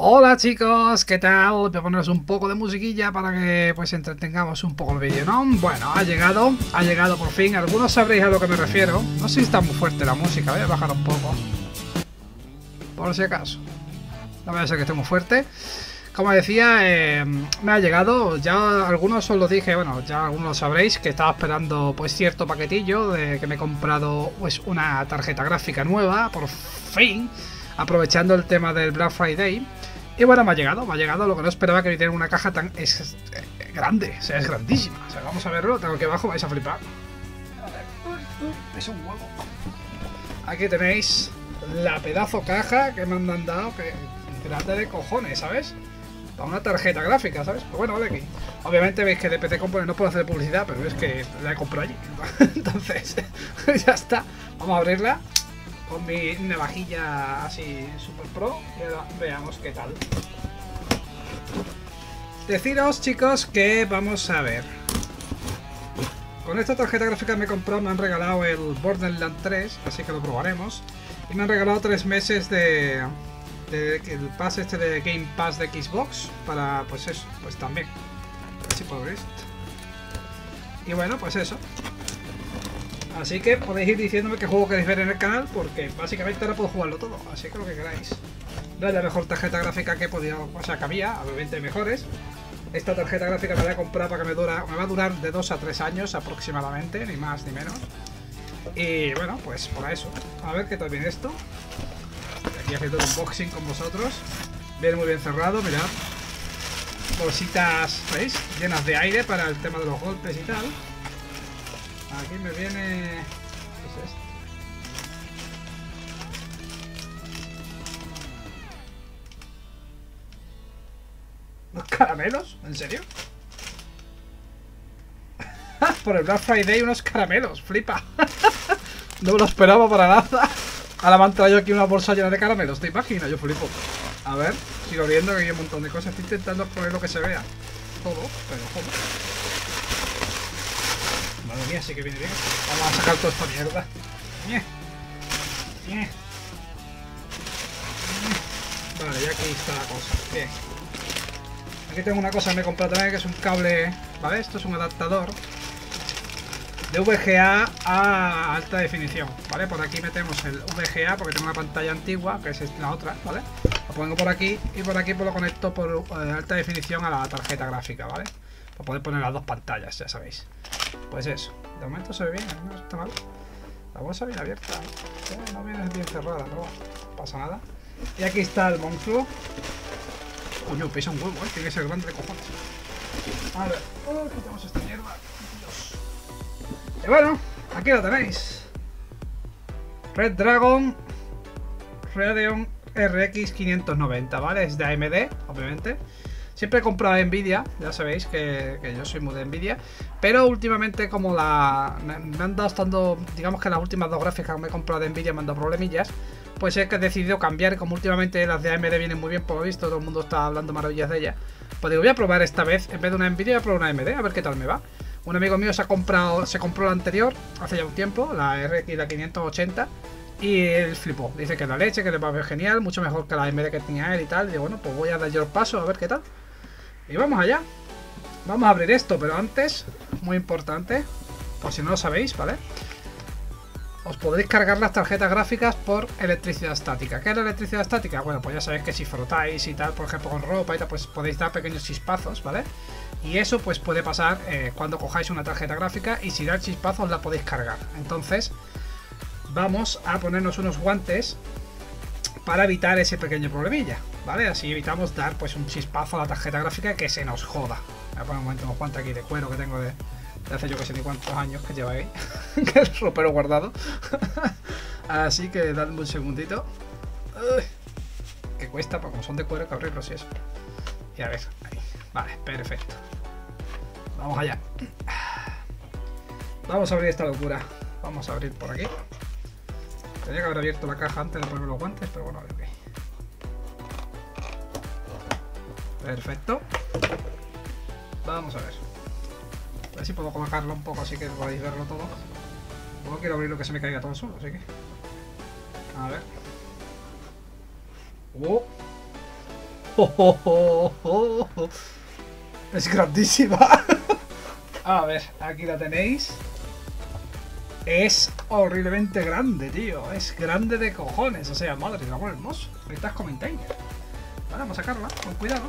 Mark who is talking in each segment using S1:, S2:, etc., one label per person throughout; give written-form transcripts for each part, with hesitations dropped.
S1: Hola chicos, ¿qué tal? Voy a poneros un poco de musiquilla para que pues entretengamos un poco el vídeo, ¿no? Bueno, ha llegado por fin. Algunos sabréis a lo que me refiero. No sé si está muy fuerte la música, voy a bajar un poco. Por si acaso. No vaya a ser que esté muy fuerte. Como decía, me ha llegado, ya algunos os lo dije, bueno, ya algunos lo sabréis, que estaba esperando pues cierto paquetillo de que me he comprado pues una tarjeta gráfica nueva, por fin, aprovechando el tema del Black Friday. Y bueno, me ha llegado, lo que no esperaba que me diera una caja tan grande, o sea, es grandísima. O sea, vamos a verlo, tengo aquí abajo, vais a flipar. A ver, es un huevo. Aquí tenéis la pedazo caja que me han mandado, que grande de cojones, ¿sabes? Para una tarjeta gráfica, ¿sabes? Pues bueno, vale aquí. Obviamente veis que de PC Component no puedo hacer publicidad, pero es que la he comprado allí. Entonces, ya está. Vamos a abrirla con mi navajilla así super pro y ahora veamos qué tal. Deciros, chicos, que vamos a ver. Con esta tarjeta gráfica me he comprado, me han regalado el Borderlands 3, así que lo probaremos. Y me han regalado 3 meses de el pass este de Game Pass de Xbox para, pues eso, pues también. A ver si puedo ver esto. Y bueno, pues eso. Así que podéis ir diciéndome qué juego queréis ver en el canal, porque básicamente ahora puedo jugarlo todo, así que lo que queráis. No es la mejor tarjeta gráfica que he podido, o sea, que había, obviamente hay mejores. Esta tarjeta gráfica me la he comprado para que me va a durar de 2 a 3 años aproximadamente, ni más ni menos. Y bueno, pues por eso. A ver qué tal viene esto. Aquí haciendo un unboxing con vosotros. Viene muy bien cerrado, mirad. Bolsitas, ¿veis? Llenas de aire para el tema de los golpes y tal. Aquí me viene... ¿Qué es esto? ¿Los caramelos? ¿En serio? Por el Black Friday unos caramelos, flipa. No me lo esperaba para nada. Ahora me han traído aquí una bolsa llena de caramelos, ¿te imaginas? Yo flipo. A ver, sigo viendo que hay un montón de cosas. Estoy intentando poner lo que se vea. Todo, pero joder. Madre mía, sí que viene bien. Vamos a sacar toda esta mierda. Vale, ya aquí está la cosa. Bien. Aquí tengo una cosa que me he comprado también, que es un cable, ¿vale? Esto es un adaptador de VGA a alta definición, ¿vale? Por aquí metemos el VGA porque tengo una pantalla antigua, que es la otra, ¿vale? Lo pongo por aquí y por aquí pues lo conecto por alta definición a la tarjeta gráfica, ¿vale? Para poder poner las dos pantallas, ya sabéis. Pues eso, de momento se ve bien, no está mal. La bolsa bien abierta, no viene bien cerrada, pero bueno, no pasa nada. Y aquí está el monstruo. Coño, pesa un huevo, tiene que ser grande de cojones. A ver, quitamos esta mierda. Dios. Y bueno, aquí lo tenéis. Red Dragon Radeon RX 590, ¿vale? Es de AMD, obviamente. Siempre he comprado Nvidia, ya sabéis que yo soy muy de Nvidia. Pero últimamente como me han dado estando, digamos que las últimas dos gráficas que me he comprado de Nvidia me han dado problemillas, pues es que he decidido cambiar. Como últimamente las de AMD vienen muy bien por lo visto, todo el mundo está hablando maravillas de ellas, pues digo, voy a probar esta vez, en vez de una Nvidia, voy a probar una AMD, a ver qué tal me va. Un amigo mío se compró la anterior, hace ya un tiempo, la RX, la 580, y él flipó. Dice que la leche, que le va a ver genial, mucho mejor que la AMD que tenía él y tal. Y digo, bueno, pues voy a dar yo el paso, a ver qué tal. Y vamos allá. Vamos a abrir esto, pero antes, muy importante, por si no lo sabéis, ¿vale? Os podréis cargar las tarjetas gráficas por electricidad estática. ¿Qué es la electricidad estática? Bueno, pues ya sabéis que si frotáis y tal, por ejemplo con ropa y tal, pues podéis dar pequeños chispazos, ¿vale? Y eso pues puede pasar cuando cojáis una tarjeta gráfica, y si da chispazos la podéis cargar. Entonces vamos a ponernos unos guantes para evitar ese pequeño problemilla, ¿vale? Así evitamos dar pues un chispazo a la tarjeta gráfica que se nos joda. Voy a poner un momento unos guantes aquí de cuero que tengo de hace yo que sé ni cuántos años que lleva ahí. Que es ropero guardado. Así que dadme un segundito. Uy, que cuesta, porque como son de cuero hay que abrirlos y eso. Y a ver, ahí. Vale, perfecto. Vamos allá. Vamos a abrir esta locura. Vamos a abrir por aquí. Tenía que haber abierto la caja antes de poner los guantes, pero bueno, a ver qué. Perfecto. Vamos a ver. A ver si puedo colocarlo un poco así que podéis verlo todo. No quiero abrir lo que se me caiga todo solo, así que... A ver. Es grandísima. A ver, aquí la tenéis. Es horriblemente grande, tío. Es grande de cojones. O sea, madre de amor hermoso. Ahorita comentáis. Vale, vamos a sacarla. Con cuidado.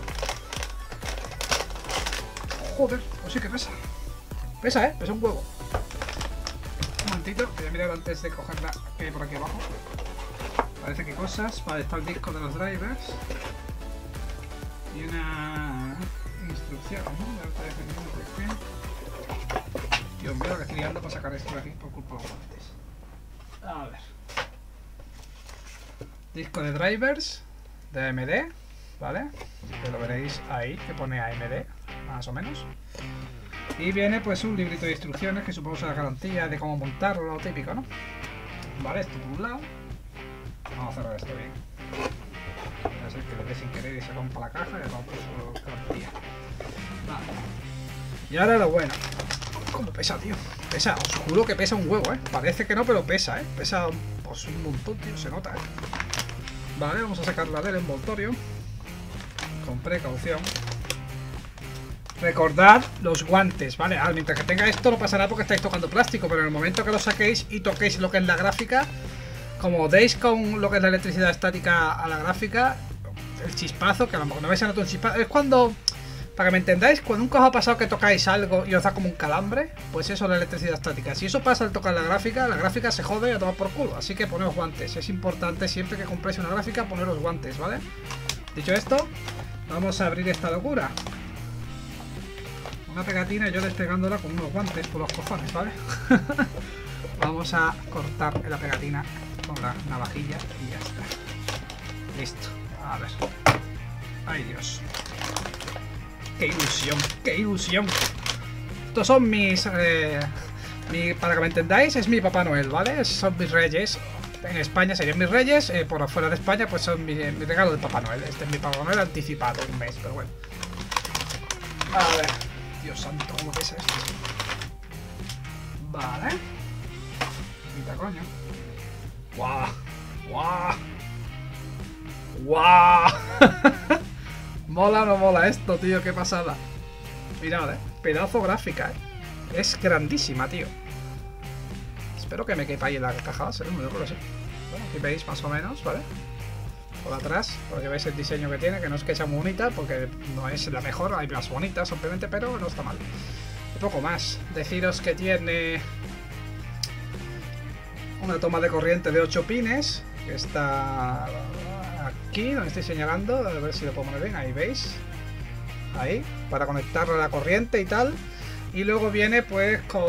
S1: Joder, pues sí que pesa. Pesa, pesa un huevo. Un momentito, voy a mirar antes de cogerla que hay por aquí abajo. Parece que cosas. Vale, está el disco de los drivers. Y una instrucción, ¿no? Dios mío, que estoy liando para sacar esto de aquí por culpa de los guantes. A ver. Disco de drivers de AMD, ¿vale? Que lo veréis ahí, que pone AMD, más o menos. Y viene pues un librito de instrucciones que supongo será garantía de cómo montarlo, lo típico, ¿no? Vale, esto por un lado. Vamos a cerrar esto bien. Voy a hacer que le dé sin querer y se rompa la caja y vamos por su garantía. Vale. Y ahora lo bueno. ¿Cómo pesa, tío? Pesa, os juro que pesa un huevo, ¿eh? Parece que no, pero pesa, ¿eh? Pesa pues, un montón, tío, se nota, ¿eh? Vale, vamos a sacarla del envoltorio. Con precaución. Recordad los guantes, ¿vale? Mientras que tenga esto no pasará porque estáis tocando plástico, pero en el momento que lo saquéis y toquéis lo que es la gráfica, como deis con lo que es la electricidad estática a la gráfica, el chispazo, que a lo mejor no vais a notar un chispazo, es cuando... Para que me entendáis, cuando nunca os ha pasado que tocáis algo y os da como un calambre, pues eso es la electricidad estática. Si eso pasa al tocar la gráfica se jode y a tomar por culo. Así que poneos guantes. Es importante siempre que compréis una gráfica poneros guantes, ¿vale? Dicho esto, vamos a abrir esta locura. Una pegatina y yo despegándola con unos guantes por los cojones, ¿vale? Vamos a cortar la pegatina con la navajilla y ya está. Listo. A ver. Ay, Dios. ¡Qué ilusión! ¡Qué ilusión! Estos son mis... para que me entendáis, es mi Papá Noel, ¿vale? Son mis reyes. En España serían mis reyes, por afuera de España pues son mi regalo de Papá Noel. Este es mi Papá Noel anticipado, un mes, pero bueno. A ver. Dios santo, ¿cómo pesa esto? Vale. Mira, coño. ¡Guau! ¡Guau! ¡Guau! Mola o no mola esto, tío, qué pasada. Mirad, pedazo gráfica, Es grandísima, tío. Espero que me quepa ahí en la caja base, ¿no? Bueno, aquí veis más o menos, ¿vale? Por atrás, porque veis el diseño que tiene, que no es que sea muy bonita, porque no es la mejor, hay más bonitas, obviamente, pero no está mal. Un poco más. Deciros que tiene una toma de corriente de 8 pines, que está... aquí donde estoy señalando, a ver si lo puedo poner bien, ahí veis, ahí, para conectarlo a la corriente y tal, y luego viene pues con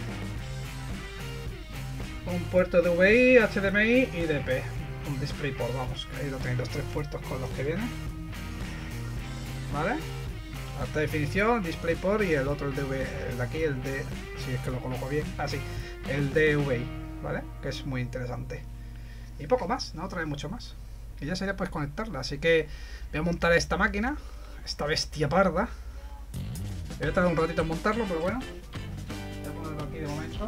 S1: un puerto de DVI, HDMI y DP, un DisplayPort, vamos, que ahí lo tenéis los 3 puertos con los que viene, ¿vale? Alta definición, DisplayPort y el otro, el DVI, el de aquí, el de, si es que lo coloco bien, así, el DVI, ¿vale? Que es muy interesante. Y poco más, no trae mucho más. Y ya sería pues conectarla, así que voy a montar esta máquina, esta bestia parda. Voy a tardar un ratito en montarlo, pero bueno. Voy a ponerlo aquí de momento.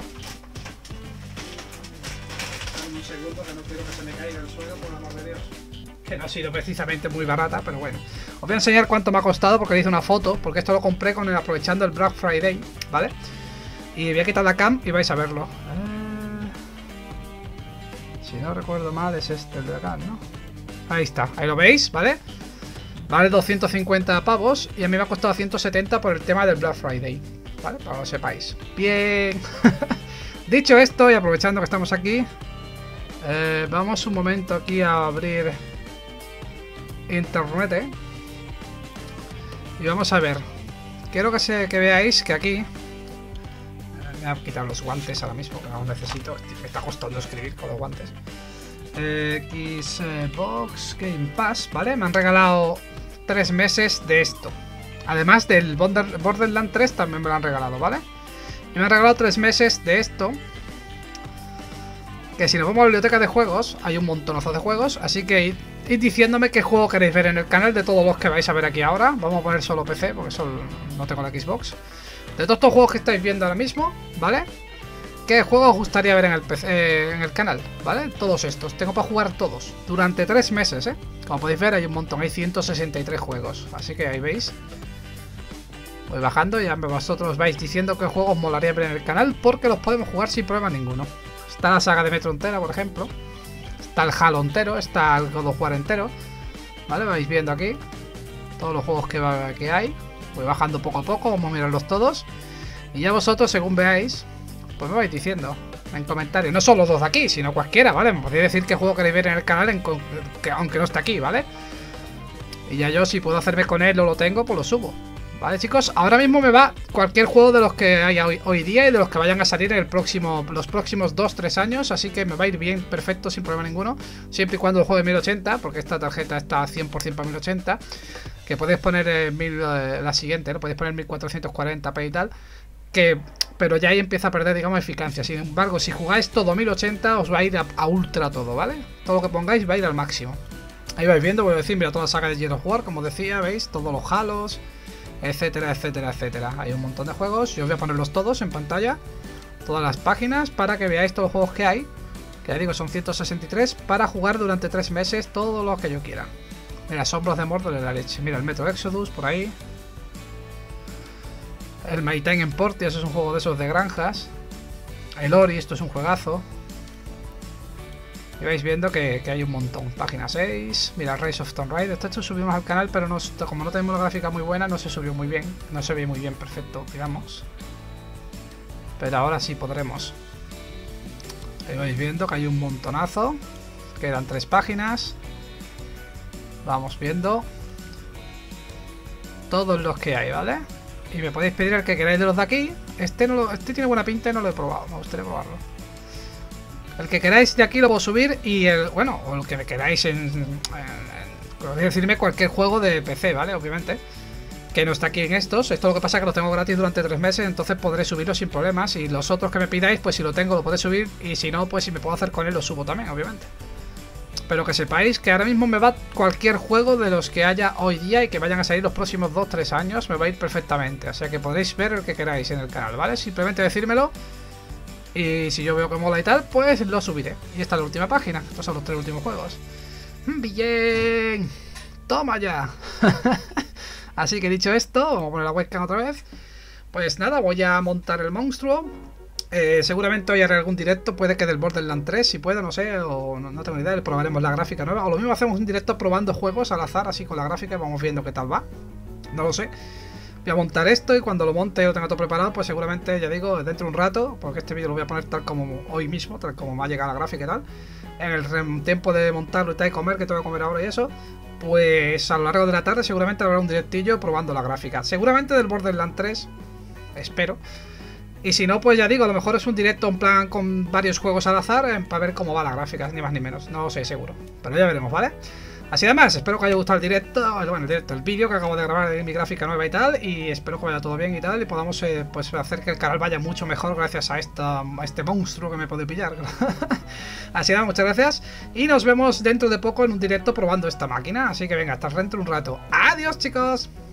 S1: Dame un segundo que no quiero que se me caiga el suelo, por el amor de Dios. Que no ha sido precisamente muy barata, pero bueno. Os voy a enseñar cuánto me ha costado porque le hice una foto, porque esto lo compré aprovechando el Black Friday, ¿vale? Y voy a quitar la cam y vais a verlo. Si no recuerdo mal es este, el de acá, ¿no? Ahí está, ahí lo veis, ¿vale? Vale 250 pavos y a mí me ha costado 170 por el tema del Black Friday, ¿vale? Para que lo sepáis. Bien. Dicho esto y aprovechando que estamos aquí, vamos un momento aquí a abrir internet, y vamos a ver. Quiero que veáis que aquí... Me voy a quitar los guantes ahora mismo, que no los necesito. Me está costando escribir con los guantes. Xbox Game Pass, ¿vale? Me han regalado 3 meses de esto. Además del Borderlands 3 también me lo han regalado, ¿vale? Y me han regalado 3 meses de esto. Que si nos vamos a la biblioteca de juegos, hay un montonazo de juegos. Así que id diciéndome qué juego queréis ver en el canal de todos los que vais a ver aquí ahora. Vamos a poner solo PC, porque solo no tengo la Xbox. De todos estos juegos que estáis viendo ahora mismo, ¿vale? ¿qué juegos os gustaría ver en el PC, en el canal? ¿Vale? Todos estos. Tengo para jugar todos. Durante 3 meses, ¿eh? Como podéis ver, hay un montón. Hay 163 juegos. Así que ahí veis. Voy bajando y ya vosotros vais diciendo qué juegos molaría ver en el canal, porque los podemos jugar sin problema ninguno. Está la saga de Metro entera, por ejemplo. Está el Halo entero. Está el God of War entero. ¿Vale? Vais viendo aquí todos los juegos que hay. Voy bajando poco a poco. Vamos a mirarlos todos. Y ya vosotros, según veáis, pues me vais diciendo en comentarios. No solo los dos de aquí, sino cualquiera, ¿vale? Me podéis decir qué juego queréis ver en el canal, aunque no esté aquí, ¿vale? Y ya yo, si puedo hacerme con él o lo tengo, pues lo subo. Vale, chicos, ahora mismo me va cualquier juego de los que hay hoy día y de los que vayan a salir en los próximos 2-3 años. Así que me va a ir bien, perfecto, sin problema ninguno. Siempre y cuando el juego de 1080, porque esta tarjeta está 100% para 1080. Que podéis poner la siguiente, ¿no? Podéis poner 1440p y tal. Pero ya ahí empieza a perder, digamos, eficacia. Sin embargo, si jugáis todo 1080, os va a ir a ultra todo, ¿vale? Todo lo que pongáis va a ir al máximo. Ahí vais viendo, voy a decir, mira, toda la saga de God of War, como decía, ¿veis? Todos los Halos, etcétera, etcétera, etcétera. Hay un montón de juegos. Yo os voy a ponerlos todos en pantalla, todas las páginas, para que veáis todos los juegos que hay. Que ya digo, son 163 para jugar durante 3 meses todos los que yo quiera. Mira, Sombras de Mordor de la leche. Mira, el Metro Exodus por ahí. El My Time en Portia, eso es un juego de esos de granjas. El Ori, esto es un juegazo. Y vais viendo que hay un montón. Página 6. Mira, Rise of Tomb Raider. Esto subimos al canal, pero como no tenemos la gráfica muy buena, no se subió muy bien. No se ve muy bien perfecto, digamos. Pero ahora sí podremos. Ahí vais viendo que hay un montonazo. Quedan 3 páginas. Vamos viendo todos los que hay, ¿vale? Y me podéis pedir el que queráis de los de aquí. Este tiene buena pinta y no lo he probado. Me gustaría probarlo. El que queráis de aquí lo puedo subir. Y o el que me queráis podéis decirme cualquier juego de PC, ¿vale? Obviamente. Que no está aquí en estos. Esto lo que pasa es que lo tengo gratis durante 3 meses. Entonces podré subirlo sin problemas. Y los otros que me pidáis, pues si lo tengo lo podré subir. Y si no, pues si me puedo hacer con él lo subo también, obviamente. Pero que sepáis que ahora mismo me va cualquier juego de los que haya hoy día y que vayan a salir los próximos 2-3 años, me va a ir perfectamente. O sea que podréis ver el que queráis en el canal, ¿vale? Simplemente decírmelo. Y si yo veo que mola y tal, pues lo subiré. Y esta es la última página. Estos son los 3 últimos juegos. ¡Bien! ¡Toma ya! Así que dicho esto, vamos a poner la webcam otra vez. Pues nada, voy a montar el monstruo. Seguramente hoy haré algún directo, puede que del Borderlands 3, si puedo, no sé, o no tengo ni idea, probaremos la gráfica nueva, o lo mismo hacemos un directo probando juegos al azar, así con la gráfica, y vamos viendo qué tal va, no lo sé. Voy a montar esto y cuando lo monte y lo tenga todo preparado, pues seguramente, ya digo, dentro de un rato, porque este vídeo lo voy a poner tal como hoy mismo, tal como me ha llegado la gráfica y tal, en el tiempo de montarlo y tal y comer, que tengo que comer ahora y eso, pues a lo largo de la tarde seguramente habrá un directillo probando la gráfica, seguramente del Borderlands 3, espero. Y si no, pues ya digo, a lo mejor es un directo en plan con varios juegos al azar para ver cómo va la gráfica, ni más ni menos. No lo sé, seguro. Pero ya veremos, ¿vale? Así además, espero que os haya gustado el directo, el vídeo que acabo de grabar de mi gráfica nueva y tal. Y espero que vaya todo bien y tal. Y podamos pues hacer que el canal vaya mucho mejor gracias a este monstruo que me puede pillar. Así nada, muchas gracias. Y nos vemos dentro de poco en un directo probando esta máquina. Así que venga, hasta dentro de un rato. ¡Adiós, chicos!